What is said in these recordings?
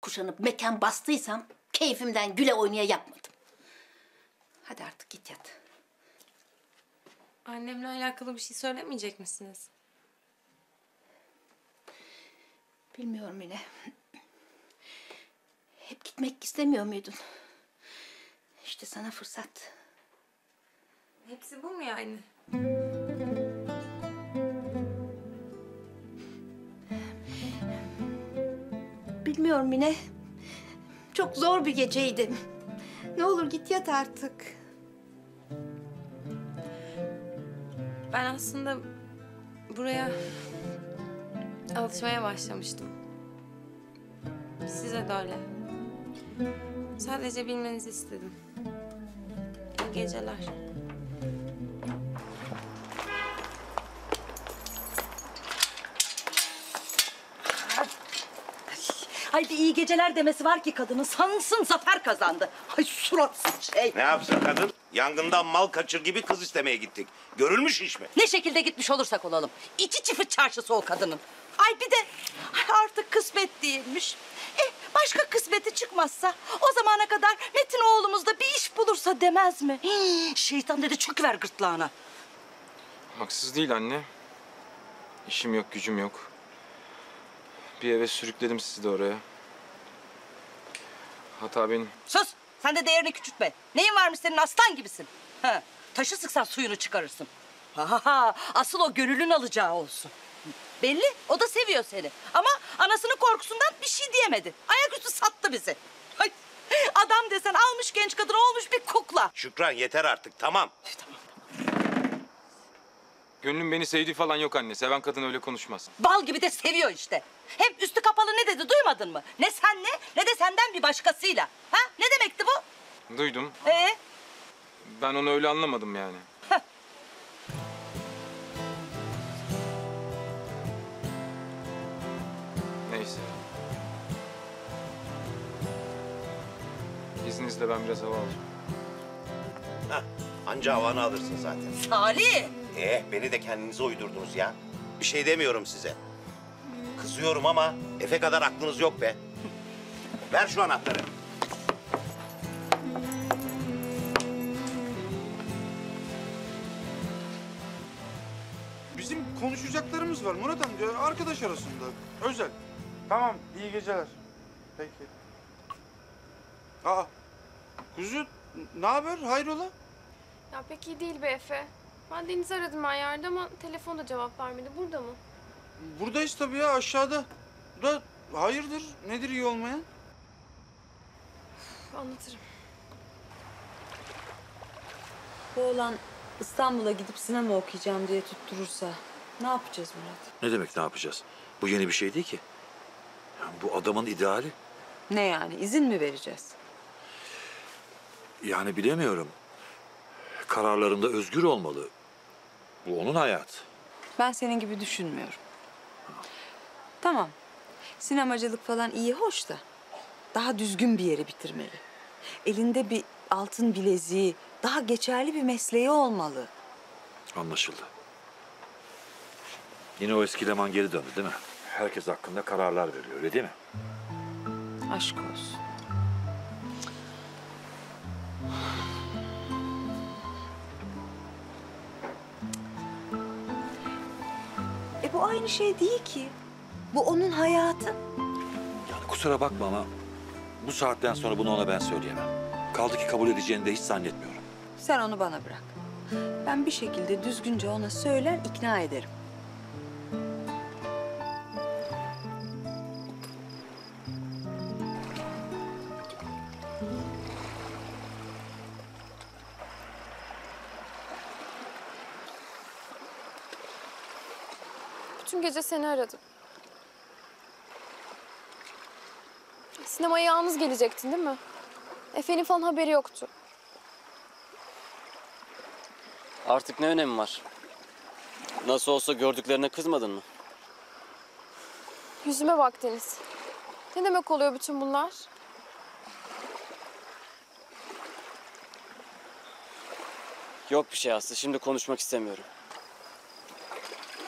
kuşanıp mekan bastıysam keyfimden güle oynaya yapmadım. Hadi artık git yat. Annemle alakalı bir şey söylemeyecek misiniz? Bilmiyorum yine. Hep gitmek istemiyor muydun? İşte sana fırsat. Hepsi bu mu yani? Bilmiyorum yine. Çok zor bir geceydi. Ne olur git yat artık. Ben aslında buraya alışmaya başlamıştım. Size de öyle. Sadece bilmenizi istedim. İyi geceler. Ay bir iyi geceler demesi var ki kadının sansın zafer kazandı. Ay suratsız şey. Ne yapsın kadın? Yangından mal kaçır gibi kız istemeye gittik. Görülmüş iş mi? Ne şekilde gitmiş olursak olalım. İçi çift çarşısı o kadının. Ay bir de artık kısmet değilmiş. Başka kısmeti çıkmazsa o zamana kadar Metin oğlumuz da bir iş bulursa demez mi? Şeytan dedi çöküver gırtlağına. Haksız değil anne. İşim yok, gücüm yok. Bir eve sürükledim sizi de oraya. Hata benim. Sus! Sen de değerini küçültme. Neyin varmış senin aslan gibisin? Ha, taşı sıksan suyunu çıkarırsın. Asıl o gönülün alacağı olsun. Belli, o da seviyor seni. Ama anasının korkusundan bir şey diyemedi. Ayaküstü sattı bizi. Ay, adam desen almış genç kadın olmuş bir kukla. Şükran yeter artık tamam. Gönlüm beni sevdiği falan yok anne. Seven kadın öyle konuşmaz. Bal gibi de seviyor işte. Hem üstü kapalı ne dedi duymadın mı? Ne senle ne de senden bir başkasıyla. Ha? Ne demekti bu? Duydum. Ee? Ben onu öyle anlamadım yani. Neyse. İzninizle ben biraz hava alacağım. Hah, anca havanı alırsın zaten. Salih! Beni de kendinize uydurdunuz ya. Bir şey demiyorum size. Kızıyorum ama Efe kadar aklınız yok be. Ver şu anahtarı. Bizim konuşacaklarımız var Murat amca, arkadaş arasında. Özel. Tamam, iyi geceler. Peki. Aa, kuzu, ne haber? Hayrola? Ya pek iyi değil be Efe. Ben Deniz'i aradım her yerde ama telefonda cevap vermedi. Burada mı? Buradayız tabii ya, aşağıda. Da hayırdır, nedir iyi olmayan? Anlatırım. Bu oğlan İstanbul'a gidip sinema okuyacağım diye tutturursa ne yapacağız Murat? Ne demek ne yapacağız? Bu yeni bir şey değil ki. Yani bu adamın ideali. Ne yani izin mi vereceğiz? Yani bilemiyorum. Kararlarında özgür olmalı. Bu onun hayatı. Ben senin gibi düşünmüyorum. Tamam. Sinemacılık falan iyi hoş da daha düzgün bir yere bitirmeli. Elinde bir altın bileziği, daha geçerli bir mesleği olmalı. Anlaşıldı. Yine o eski Leman geri döndü değil mi? Herkes hakkında kararlar veriyor öyle değil mi? Aşk olsun. Bu aynı şey değil ki. Bu onun hayatı. Yani kusura bakma ama bu saatten sonra bunu ona ben söyleyemem. Kaldı ki kabul edeceğini de hiç zannetmiyorum. Sen onu bana bırak. Ben bir şekilde düzgünce ona söyler, ikna ederim. Bütün gece seni aradım. Sinemaya yalnız gelecektin değil mi? Efe'nin falan haberi yoktu. Artık ne önemi var? Nasıl olsa gördüklerine kızmadın mı? Yüzüme bak Deniz. Ne demek oluyor bütün bunlar? Yok bir şey Aslı. Şimdi konuşmak istemiyorum.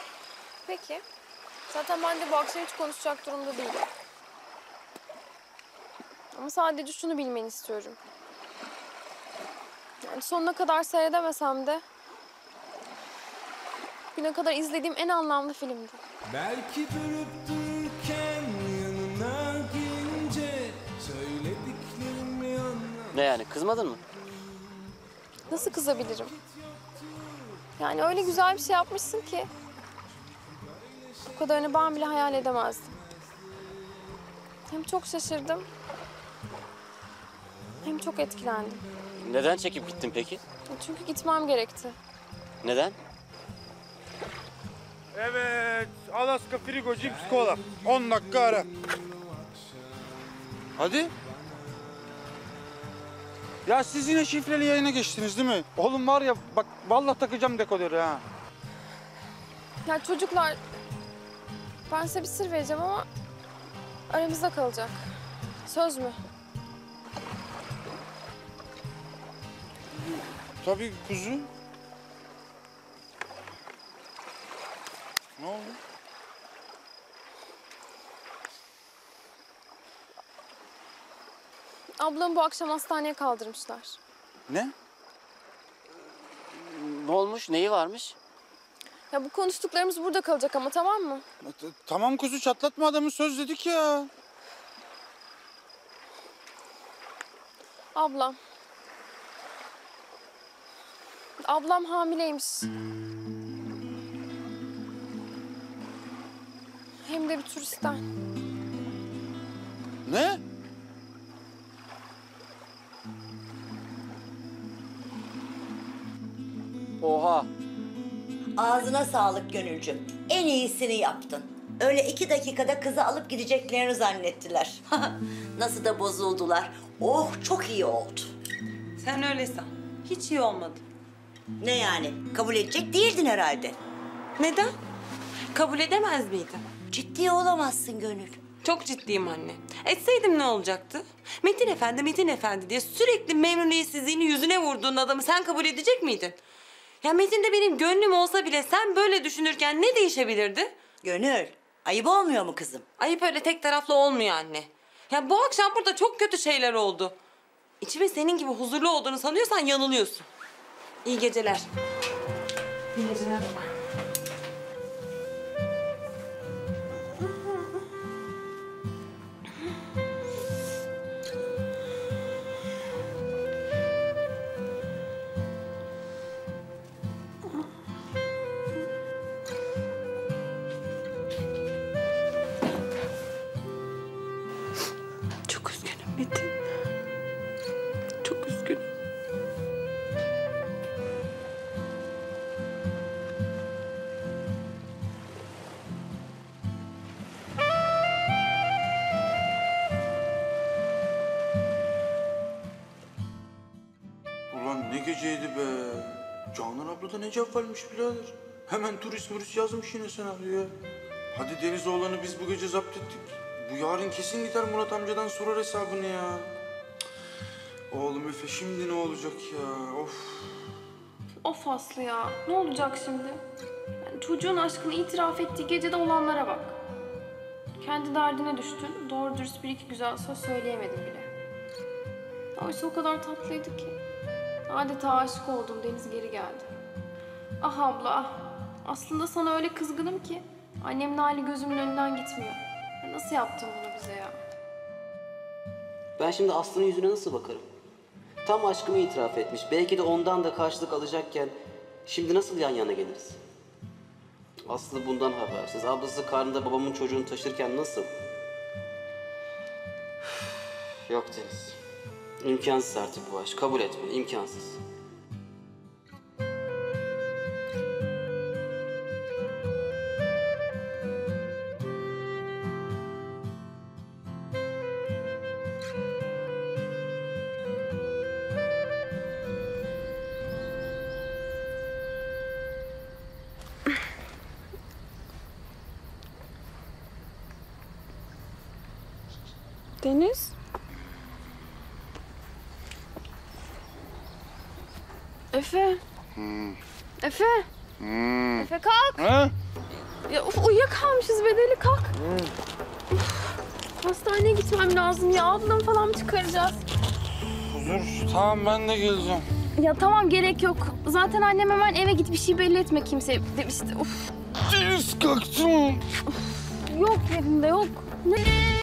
Peki. Zaten ben de bu akşam hiç konuşacak durumda değilim. Ama sadece şunu bilmeni istiyorum. Yani sonuna kadar seyredemesem de bugüne kadar izlediğim en anlamlı filmdi. Belki durup dururken yanına gelince söylediklerimi anlam. Ne yani, kızmadın mı? Nasıl kızabilirim? Yani öyle güzel bir şey yapmışsın ki. Bu kadarını ben bile hayal edemezdim. Hem çok şaşırdım. Hem çok etkilendim. Neden çekip gittin peki? Çünkü gitmem gerekti. Neden? Evet, Alaska Frigo Cips Kola. 10 dakika ara. Hadi. Ya siz yine şifreli yayına geçtiniz değil mi? Oğlum var ya bak vallahi takacağım dekodörü ha. Ya çocuklar, ben size bir sır vereceğim ama aramızda kalacak. Söz mü? Tabii kuzu. Ne oldu? Ablamı bu akşam hastaneye kaldırmışlar. Ne? Ne olmuş, neyi varmış? Ya bu konuştuklarımız burada kalacak ama, tamam mı? Tamam kuzu, çatlatma adamı, söz dedik ya. Ablam. Ablam hamileymiş. Hem de bir turistten. Ne? Oha! Ağzına sağlık Gönülcüm. En iyisini yaptın. Öyle 2 dakikada kızı alıp gideceklerini zannettiler. Nasıl da bozuldular. Oh, çok iyi oldu. Sen öyle san. Hiç iyi olmadı. Ne yani? Kabul edecek değildin herhalde. Neden? Kabul edemez miydim? Ciddi olamazsın Gönül. Çok ciddiyim anne. Etseydim ne olacaktı? Metin Efendi, Metin Efendi diye sürekli memnuniyetsizliğini yüzüne vurduğun adamı sen kabul edecek miydin? Ya Metin de benim gönlüm olsa bile sen böyle düşünürken ne değişebilirdi? Gönül, ayıp olmuyor mu kızım? Ayıp öyle tek taraflı olmuyor anne. Ya bu akşam burada çok kötü şeyler oldu. İçime senin gibi huzurlu olduğunu sanıyorsan yanılıyorsun. İyi geceler. İyi geceler baba. Çok üzgünüm Metin. Çok üzgünüm. Ulan ne geceydi be. Canan abla da ne cevvalmiş birader. Hemen turist yazmış yine senaryoya. Hadi Denizoğlan'ı biz bu gece zapt ettik. Bu yarın kesin gider Murat amcadan sorar hesabını ya. Cık. Oğlum Efe şimdi ne olacak ya? Of. Of Aslı ya. Ne olacak şimdi? Yani çocuğun aşkını itiraf ettiği gecede olanlara bak. Kendi derdine düştün. Doğru dürüst bir iki güzel söz söyleyemedin bile. Oysa o kadar tatlıydı ki. Adeta aşık oldum. Deniz geri geldi. Ah abla ah. Aslında sana öyle kızgınım ki annemin hali gözümün önünden gitmiyor. Ya nasıl yaptın bunu bize ya? Ben şimdi Aslı'nın yüzüne nasıl bakarım? Tam aşkımı itiraf etmiş. Belki de ondan da karşılık alacakken şimdi nasıl yan yana geliriz? Aslı bundan habersiz. Ablası karnında babamın çocuğunu taşırken nasıl? Yok Deniz. İmkansız artık bu aşk. Kabul etme. İmkansız. Deniz? Efe. Efe. Efe kalk. Ha? Ya uyuyakalmışız bedeli kalk. Hastaneye gitmem lazım ya. Ablamı falan mı çıkaracağız? Dur tamam ben de geleceğim. Ya tamam gerek yok. Zaten annem hemen eve git bir şey belli etme kimseye demişti. Of. Deniz kalktı mı? Yok yerinde yok. Ne?